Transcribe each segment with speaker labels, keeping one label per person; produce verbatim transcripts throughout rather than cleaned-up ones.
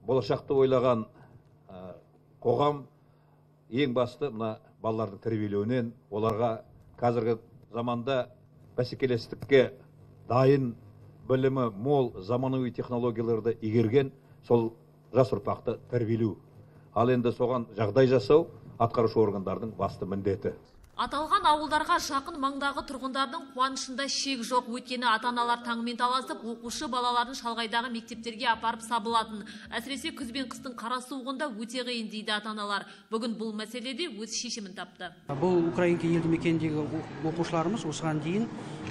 Speaker 1: болашақты ойлаған қоғам ең басты мына балалардың тәрбиелеуінен, оларға қазіргі заманда бәсекелестікке дайын, білімі мол, заманауи технологияларды игерген сол жас ұрпақты тәрбиелеу. Ал енді соған жағдай жасау атқарушы органдардың басты міндеті.
Speaker 2: Аталған ауылдарға жақын маңдағы тұрғындардың қуанышында шек жоқ. Өйткені ата-аналар таңмен таласып, оқушы балаларын шалғайдағы мектептерге апарып сабылатын. Әсіресе күз бен қыстың қара суығында өте қиын дейді ата-аналар. Бүгін бұл мәселеде өз шешімін тапты.
Speaker 3: Бұл Украинка елді мекеніндегі оқушыларымыз осыған дейін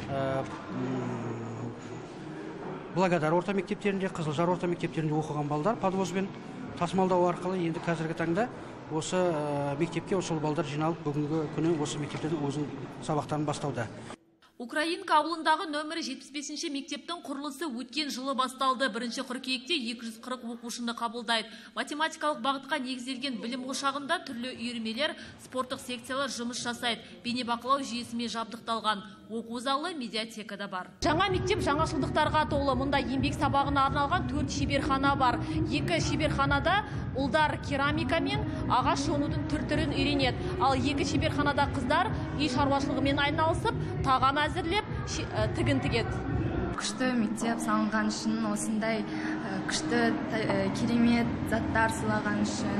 Speaker 3: Благодар орта мектептерінде, Қызылжар орта мектептерінде оқыған балдар подвозбен тасымалдау арқылы енді қазіргі таңда осы мектепке осы балдар жиналып, бүгінгі күні осы мектептердің өзінің сабақтарын бастауда.
Speaker 2: Украинка ауылындағы нөмірі жетпіс бесінші мектептің құрылысы өткен жылы басталды. Бірінші қыркүйекте екі жүз қырық оқушыны қабылдайды. Математикалық бағытқа негізделген білім ошағында түрлі үйірмелер, спорттық секциялар жұмыс жасайды. Бейнебақылау жүйесімен жабдықталған. Оқу залы, медиатека да бар. Жаңа мектеп жаңашылдықтарға толы. Мұнда еңбек сабағына арналған төрт шеберхана бар. Екі шеберханада ұлдар керамика мен ағаш жонудың түр-түрін үйренеді. Ал екі шеберханада қыздар үй шаруашылығымен айналысып, тағам әзірлеп, тігін тігеді.
Speaker 4: Күшті мектеп салынған үшін, осындай күшті керемет заттар сыйлаған үшін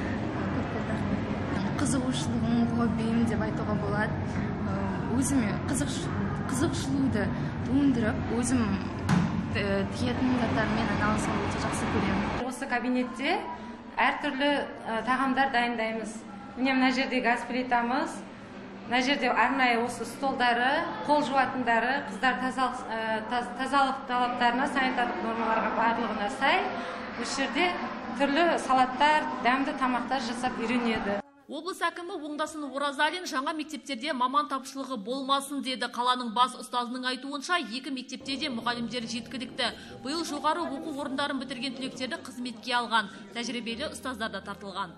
Speaker 4: қызығушылығым, хоббиім деп айтуға болады. Өзіме қызықшылуды туындырып, өзім тігетін заттармен айналысуды өте жақсы көремін.
Speaker 5: Осы кабинетте әртүрлі тағамдар дайындаймыз. Міне мына жерде газ плитамыз, мына жерде арнайы осы столдары, қол жуатындары, қыздар тазалық талаптарына, санитарлық нормаларға барлығына сай, осы жерде түрлі салаттар, дәмді тамақтар жасап үйренеді.
Speaker 2: Облыс әкімі Оңдасын Оразалин жаңа мектептерде маман тапшылығы болмасын деді. Қаланың бас ұстазының айтуынша, екі мектепте де мұғалімдер жеткілікті. Биыл жоғары оқу орындарын бітірген түлектерді қызметке алған. Тәжірибелі ұстаздар да тартылған.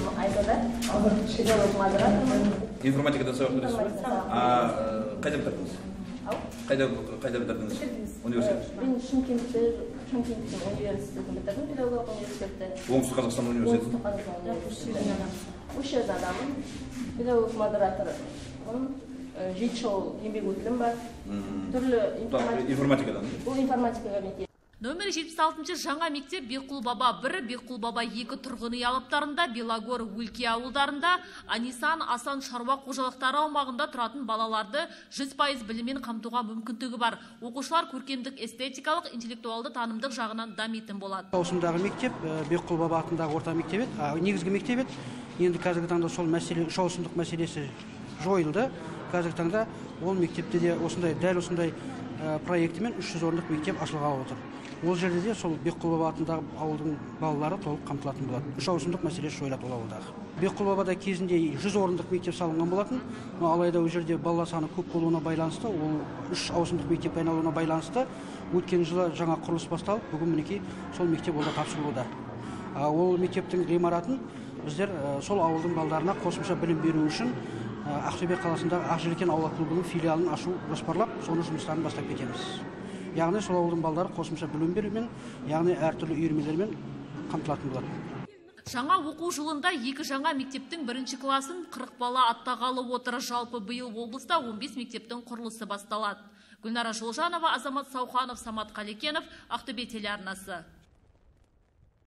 Speaker 1: Информатикадан сабақ бересіз бе? Қайда бітірдіңіз? Қайда бітірдіңіз? Университет?
Speaker 6: Мен Шымкентте, Шымкенттің университетін бітірдім, педагогикалық университетті.
Speaker 1: Оңтүстік Қазақстан университеті?
Speaker 6: Оңтүстік Қазақстан. Үш жыл адамын, педагог модератор, жеті жыл еңбек өтілім бар. Түрлі
Speaker 1: информатикадан?
Speaker 6: Бұл информатикаға мектеп.
Speaker 2: Нөмірі жетпіс алтыншы жаңа мектеп Бекқұл баба бір, Бекқұл баба екі тұрғын үй алаптарында, Белогор, Өлке ауылдарында, Анисан, Асан шаруа қожалықтары аумағында тұратын балаларды жүз пайыз біліммен қамтуға мүмкіндігі бар. Оқушылар көркемдік, эстетикалық, интеллектуалды танымдық жағынан дамитын болады.
Speaker 3: Осындағы мектеп Бекқұл баба атындағы орта мектеп еді, негізгі мектеп еді. Енді қазіргі таңда сол мәселе, үш ауысымдық мәселесі жойылды. Қазіргі таңда ол мектепте де осындай, дәл осындай проектімен үш жүз орындық мектеп ашылғалы отыр. Ол жерде де сол Бекқұл баба атындағы ауылдың балалары толық қамтылатын болады. Үш ауысымдық мәселесі жойылады ол ауылдағы. Бекқұл бабада кезінде жүз орындық мектеп салынған болатын. Алайда ол жерде бала саны көп болуына байланысты, ол үш ауысымдық мектеп айналуына байланысты, өткен жылы жаңа құрылыс басталып, бүгін мінекей сол мектеп олда тапсырылуда. Ол мектептің ғимаратын біздер сол ауылдың балдарына қосымша білім беру үшін Ақтөбе қаласындағы Ақжелкен аула клубының филиалын ашу жоспарлап, соны жұмыстарын бастап кетеміз. Яғни сол ауылдың балдары қосымша білім берумен, яғни әртүрлі үйірмелермен қамтылатын болады.
Speaker 2: Жаңа оқу жылында екі жаңа мектептің бірінші класын қырық бала аттағалы отыр. Жалпы биыл облыста он бес мектептің құрылысы басталады. Гүлнара Жолжанова, Азамат Сауханов, Самат Қалекенов, Ақтөбе телеарнасы.